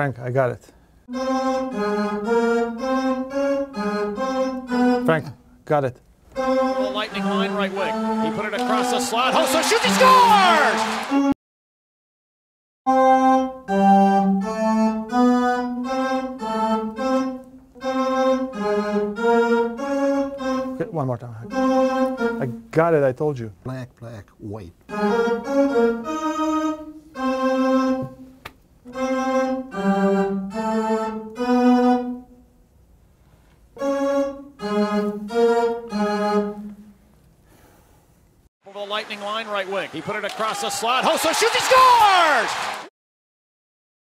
Frank, I got it. Frank, got it. The Lightning line right wing. He put it across the slot. Hossa shoots, he scores! Okay, one more time. I got it, I told you. Black, black, white. The Lightning line right wing. He put it across the slot. Hossa shoots, he scores!